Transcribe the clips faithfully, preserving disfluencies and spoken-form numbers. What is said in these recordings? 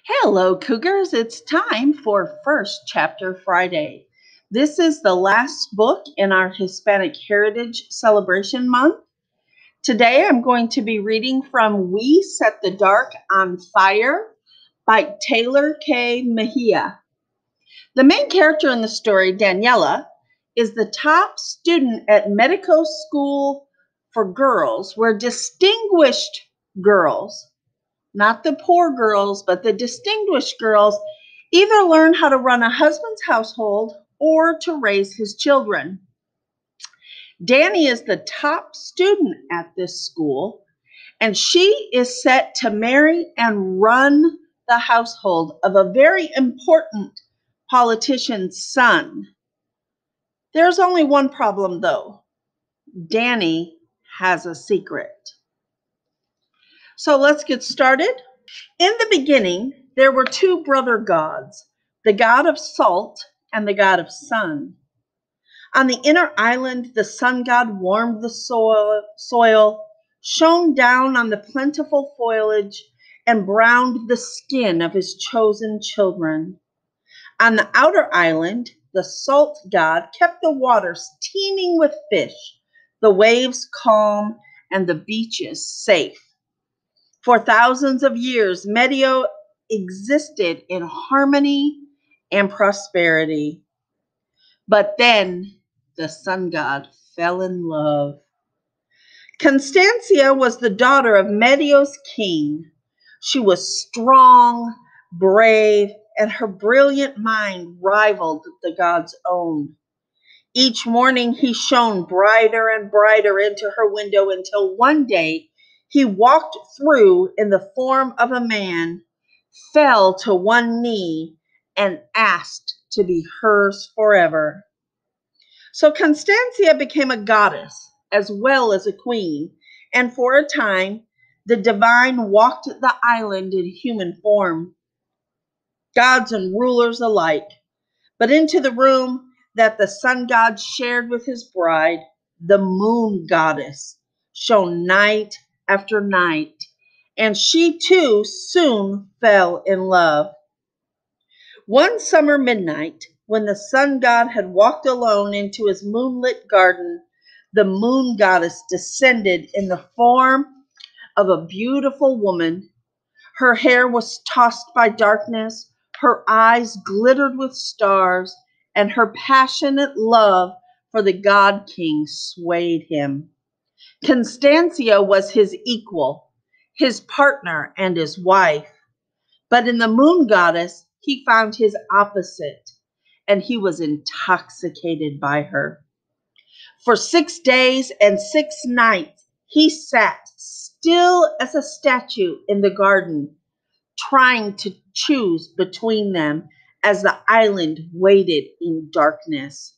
Hello, Cougars. It's time for First Chapter Friday. This is the last book in our Hispanic Heritage Celebration Month. Today I'm going to be reading from We Set the Dark on Fire by Tahlor K. Mejia. The main character in the story, Daniela, is the top student at medical school for girls, where distinguished girls, not the poor girls, but the distinguished girls, either learn how to run a husband's household or to raise his children. Danny is the top student at this school, and she is set to marry and run the household of a very important politician's son. There's only one problem, though. Danny has a secret. So let's get started. In the beginning, there were two brother gods, the god of salt and the god of sun. On the inner island, the sun god warmed the soil, soil, shone down on the plentiful foliage, and browned the skin of his chosen children. On the outer island, the salt god kept the waters teeming with fish, the waves calm, and the beaches safe. For thousands of years, Mejia existed in harmony and prosperity. But then the sun god fell in love. Constancia was the daughter of Mejia's king. She was strong, brave, and her brilliant mind rivaled the god's own. Each morning he shone brighter and brighter into her window until one day he walked through in the form of a man, fell to one knee, and asked to be hers forever. So Constancia became a goddess as well as a queen, and for a time the divine walked the island in human form, gods and rulers alike. But into the room that the sun god shared with his bride, the moon goddess, shone night after night, and she too soon fell in love. One summer midnight, when the sun god had walked alone into his moonlit garden, the moon goddess descended in the form of a beautiful woman. Her hair was tossed by darkness, her eyes glittered with stars, and her passionate love for the god king swayed him. Constancia was his equal, his partner, and his wife. But in the moon goddess, he found his opposite, and he was intoxicated by her. For six days and six nights, he sat still as a statue in the garden, trying to choose between them as the island waited in darkness.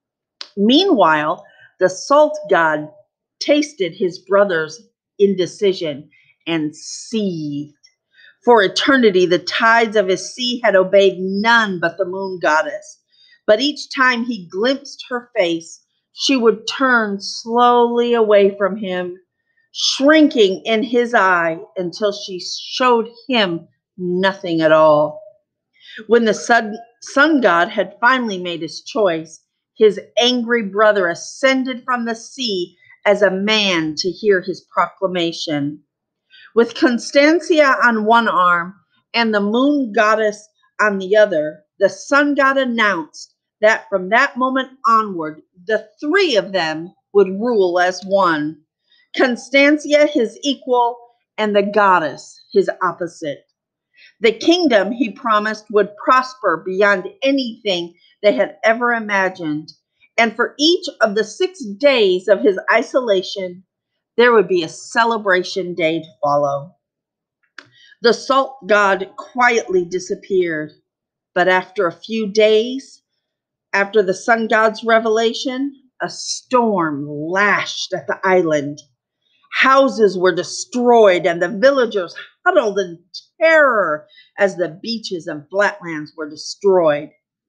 Meanwhile, the salt god tasted his brother's indecision and seethed. For eternity, the tides of his sea had obeyed none but the moon goddess. But each time he glimpsed her face, she would turn slowly away from him, shrinking in his eye until she showed him nothing at all. When the sun, sun god had finally made his choice, his angry brother ascended from the sea as a man to hear his proclamation. With Constancia on one arm and the moon goddess on the other, the sun god announced that from that moment onward, the three of them would rule as one. Constancia, his equal, and the goddess, his opposite. The kingdom, he promised, would prosper beyond anything they had ever imagined. And for each of the six days of his isolation, there would be a celebration day to follow. The salt god quietly disappeared, but after a few days, after the sun god's revelation, a storm lashed at the island. Houses were destroyed, and the villagers huddled in terror as the beaches and flatlands were destroyed.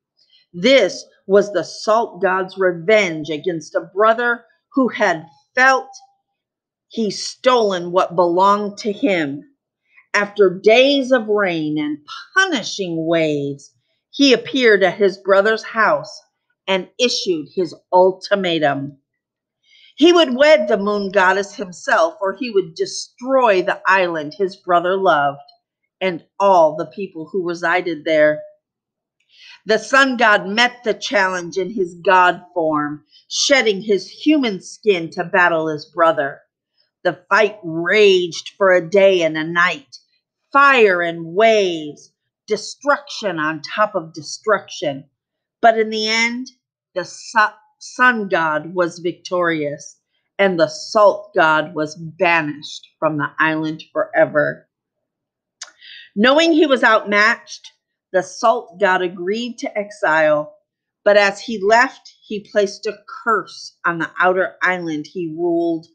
This was the salt god's revenge against a brother who had felt he stolen what belonged to him. After days of rain and punishing waves, he appeared at his brother's house and issued his ultimatum. He would wed the moon goddess himself, or he would destroy the island his brother loved and all the people who resided there. The sun god met the challenge in his god form, shedding his human skin to battle his brother. The fight raged for a day and a night. Fire and waves, destruction on top of destruction. But in the end, the su- sun god was victorious, and the salt god was banished from the island forever. Knowing he was outmatched, the salt god agreed to exile, but as he left, he placed a curse on the outer island he ruled.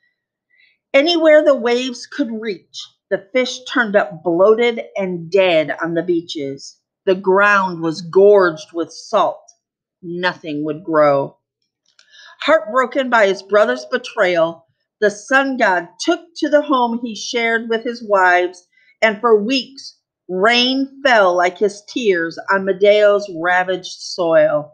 Anywhere the waves could reach, the fish turned up bloated and dead on the beaches. The ground was gorged with salt. Nothing would grow. Heartbroken by his brother's betrayal, the sun god took to the home he shared with his wives, and for weeks rain fell like his tears on Medea's ravaged soil.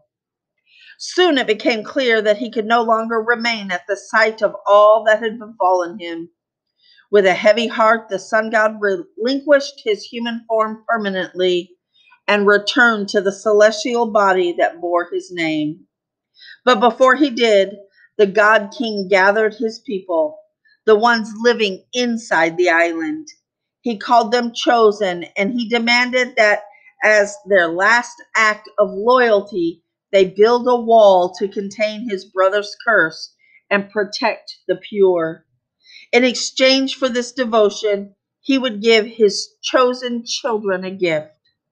Soon it became clear that he could no longer remain at the sight of all that had befallen him. With a heavy heart, the sun god relinquished his human form permanently and returned to the celestial body that bore his name. But before he did, the god king gathered his people, the ones living inside the island. He called them chosen, and he demanded that as their last act of loyalty, they build a wall to contain his brother's curse and protect the pure. In exchange for this devotion, he would give his chosen children a gift.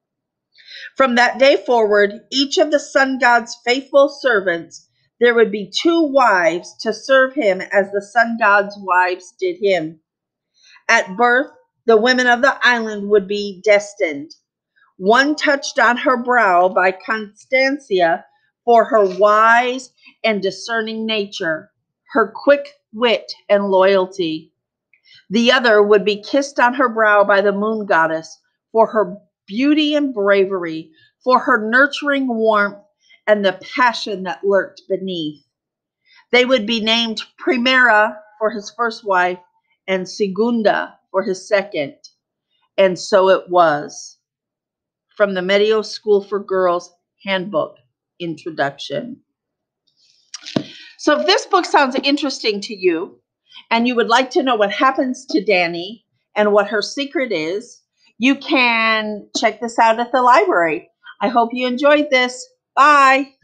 From that day forward, each of the sun god's faithful servants, there would be two wives to serve him as the sun god's wives did him. At birth, the women of the island would be destined. One touched on her brow by Constantia for her wise and discerning nature, her quick wit and loyalty. The other would be kissed on her brow by the moon goddess for her beauty and bravery, for her nurturing warmth and the passion that lurked beneath. They would be named Primera for his first wife and Segunda for his second. And so it was. From the Mejia School for Girls Handbook Introduction. So if this book sounds interesting to you, and you would like to know what happens to Danny and what her secret is, you can check this out at the library. I hope you enjoyed this. Bye.